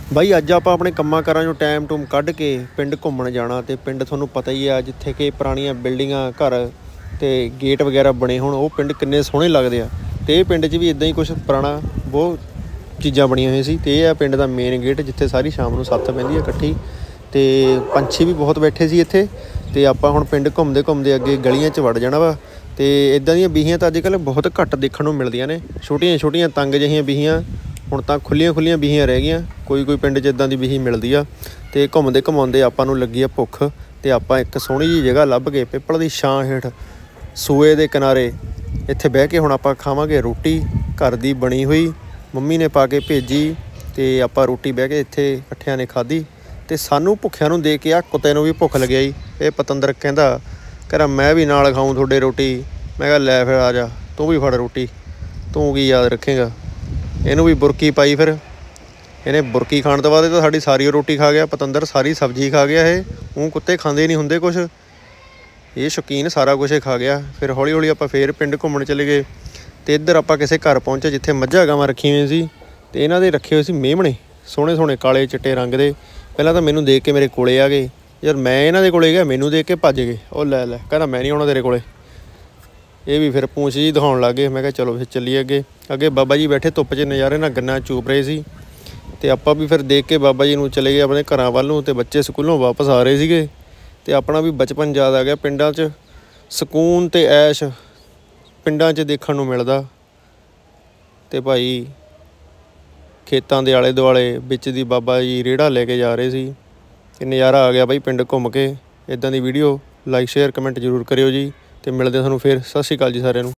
ਬਾਈ ਅੱਜ ਆਪਾਂ ਆਪਣੇ ਕੰਮਾਂ ਕਾਰਾਂ ਚੋਂ ਟਾਈਮ ਟੂਮ ਕੱਢ ਕੇ ਪਿੰਡ ਘੁੰਮਣ ਜਾਣਾ। ਤੇ ਪਿੰਡ ਤੁਹਾਨੂੰ ਪਤਾ ਹੀ ਆ, ਜਿੱਥੇ ਕਿ ਪੁਰਾਣੀਆਂ ਬਿਲਡਿੰਗਾਂ, ਘਰ ਤੇ ਗੇਟ ਵਗੈਰਾ ਬਣੇ ਹੋਣ, ਉਹ ਪਿੰਡ ਕਿੰਨੇ ਸੋਹਣੇ ਲੱਗਦੇ ਆ। ਤੇ ਇਹ ਪਿੰਡ 'ਚ ਵੀ ਇੱਦਾਂ ਹੀ ਕੁਛ ਪੁਰਾਣਾ ਬਹੁਤ ਚੀਜ਼ਾਂ ਬਣੀਆਂ ਹੋਈਆਂ ਸੀ। ਤੇ ਇਹ ਆ ਪਿੰਡ ਦਾ ਮੇਨ ਗੇਟ, ਜਿੱਥੇ ਸਾਰੀ ਸ਼ਾਮ ਨੂੰ ਸੱਥ ਬਹਿੰਦੀ ਆ ਇਕੱਠੀ। ਤੇ ਪੰਛੀ ਵੀ ਬਹੁਤ ਬੈਠੇ ਸੀ ਇੱਥੇ। ਤੇ ਆਪਾਂ ਹੁਣ ਪਿੰਡ ਘੁੰਮਦੇ ਘੁੰਮਦੇ ਅੱਗੇ ਗਲੀਆਂ 'ਚ ਵੜ ਜਾਣਾ ਵਾ। ਤੇ ਇੱਦਾਂ ਦੀਆਂ ਬੀਹੀਆਂ ਤਾਂ ਅੱਜ ਕੱਲ੍ਹ ਬਹੁਤ ਘੱਟ ਦੇਖਣ ਨੂੰ ਮਿਲਦੀਆਂ ਨੇ। ਛੋਟੀਆਂ ਛੋਟੀਆਂ ਤੰਗ ਜਿਹੀਆਂ ਬੀਹੀਆਂ ਹੁਣ ਤਾਂ ਖੁੱਲੀਆਂ ਬੀਹੀਆਂ ਰਹਿ ਗਈਆਂ। ਕੋਈ ਪਿੰਡ 'ਚ ਇੱਦਾਂ ਦੀ ਬੀਹੀ ਮਿਲਦੀ ਆ। ਤੇ ਘੁੰਮਦੇ ਘੁੰਮਾਉਂਦੇ ਆਪਾਂ ਨੂੰ ਲੱਗੀ ਆ ਭੁੱਖ। ਤੇ ਆਪਾਂ ਇੱਕ ਸੋਹਣੀ ਜਿਹੀ ਜਗ੍ਹਾ ਲੱਭ ਕੇ ਪਿੱਪਲ ਦੀ ਛਾਂ ਹੇਠ ਸੂਏ ਦੇ ਕਿਨਾਰੇ ਇੱਥੇ ਬਹਿ ਕੇ ਹੁਣ ਆਪਾਂ ਖਾਵਾਂਗੇ ਰੋਟੀ, ਘਰ ਦੀ ਬਣੀ ਹੋਈ, ਮੰਮੀ ਨੇ ਪਾ ਕੇ ਭੇਜੀ। ਤੇ ਆਪਾਂ ਰੋਟੀ ਬਹਿ ਕੇ ਇੱਥੇ ਇਕੱਠਿਆਂ ਨੇ ਖਾਧੀ। ਤੇ ਸਾਨੂੰ ਭੁੱਖਿਆਂ ਨੂੰ ਦੇਖ ਕੇ ਆ ਕੁੱਤੇ ਨੂੰ ਵੀ ਭੁੱਖ ਲੱਗਿਆ ਜੀ। ਇਹ ਪਤੰਦਰ ਕਹਿੰਦਾ ਮੈਂ ਵੀ ਨਾਲ ਖਾਊਂ ਤੁਹਾਡੇ ਰੋਟੀ। ਮੈਂ ਕਿਹਾ ਲੈ ਫਿਰ ਆ ਜਾ, ਤੂੰ ਵੀ ਫੜ ਰੋਟੀ, ਤੂੰ ਕੀ ਯਾਦ ਰੱਖੇਗਾ। ਇਹਨੂੰ ਵੀ ਬੁਰਕੀ ਪਾਈ। ਫਿਰ ਇਹਨੇ ਬੁਰਕੀ ਖਾਣ ਤੋਂ ਬਾਅਦ ਇਹ ਤਾਂ ਸਾਡੀ ਸਾਰੀ ਰੋਟੀ ਖਾ ਗਿਆ। ਪਤੰਦਰ ਸਾਰੀ ਸਬਜ਼ੀ ਖਾ ਗਿਆ। ਉਹ ਕੁੱਤੇ ਖਾਂਦੇ ਨਹੀਂ ਹੁੰਦੇ ਕੁਛ, ਇਹ ਸ਼ੌਕੀਨ ਸਾਰਾ ਕੁਛ ਖਾ ਗਿਆ। ਫਿਰ ਹੌਲੀ ਹੌਲੀ ਆਪਾਂ ਫਿਰ ਪਿੰਡ ਘੁੰਮਣ ਚਲੇ ਗਏ। ਅਤੇ ਇੱਧਰ ਆਪਾਂ ਕਿਸੇ ਘਰ ਪਹੁੰਚੇ ਜਿੱਥੇ ਮੱਝਾਂ ਗਾਵਾਂ ਰੱਖੀਆਂ ਹੋਈਆਂ ਸੀ। ਅਤੇ ਇਹਨਾਂ ਦੇ ਰੱਖੇ ਹੋਏ ਸੀ ਮੇਮਣੇ, ਸੋਹਣੇ ਸੋਹਣੇ ਕਾਲੇ ਚਿੱਟੇ ਰੰਗ ਦੇ। ਪਹਿਲਾਂ ਤਾਂ ਮੈਨੂੰ ਦੇਖ ਕੇ ਮੇਰੇ ਕੋਲੇ ਆ ਗਏ। ਯਾਰ ਮੈਂ ਇਹਨਾਂ ਦੇ ਕੋਲੇ ਗਿਆ, ਮੈਨੂੰ ਦੇਖ ਕੇ ਭੱਜ ਗਏ। ਉਹ ਲੈ ਕਹਿੰਦਾ ਮੈਂ ਨਹੀਂ ਆਉਣਾ ਤੇਰੇ ਕੋਲੇ। ਇਹ ਵੀ ਫਿਰ ਪੂੰਛ ਜੀ ਦਿਖਾਉਣ ਲੱਗ ਗਏ। ਮੈਂ ਕਿਹਾ ਚਲੋ ਫਿਰ ਚੱਲੀਏ ਅੱਗੇ ਬਾਬਾ ਜੀ ਬੈਠੇ ਧੁੱਪ 'ਚ ਨਜ਼ਾਰੇ ਨਾਲ ਗੰਨਾ ਚੂਪ ਰਹੇ ਸੀ। ਅਤੇ ਆਪਾਂ ਵੀ ਫਿਰ ਦੇਖ ਕੇ ਬਾਬਾ ਜੀ ਨੂੰ ਚਲੇ ਗਏ ਆਪਣੇ ਘਰਾਂ ਵੱਲ ਨੂੰ। ਅਤੇ ਬੱਚੇ ਸਕੂਲੋਂ ਵਾਪਸ ਆ ਰਹੇ ਸੀਗੇ। ਅਤੇ ਆਪਣਾ ਵੀ ਬਚਪਨ ਯਾਦ ਆ ਗਿਆ। ਪਿੰਡਾਂ 'ਚ ਸਕੂਨ ਅਤੇ ਐਸ਼ ਪਿੰਡਾਂ 'ਚ ਦੇਖਣ ਨੂੰ ਮਿਲਦਾ। ਅਤੇ ਭਾਈ ਖੇਤਾਂ ਦੇ ਆਲੇ ਦੁਆਲੇ ਵਿੱਚ ਦੀ ਬਾਬਾ ਜੀ ਰੇਹੜਾ ਲੈ ਕੇ ਜਾ ਰਹੇ ਸੀ। ਅਤੇ ਨਜ਼ਾਰਾ ਆ ਗਿਆ ਬਾਈ ਪਿੰਡ ਘੁੰਮ ਕੇ। ਇੱਦਾਂ ਦੀ ਵੀਡੀਓ ਲਾਈਕ ਸ਼ੇਅਰ ਕਮੈਂਟ ਜ਼ਰੂਰ ਕਰਿਓ ਜੀ। ਅਤੇ ਮਿਲਦੇ ਤੁਹਾਨੂੰ ਫਿਰ। ਸਤਿ ਸ਼੍ਰੀ ਅਕਾਲ ਜੀ ਸਾਰਿਆਂ ਨੂੰ।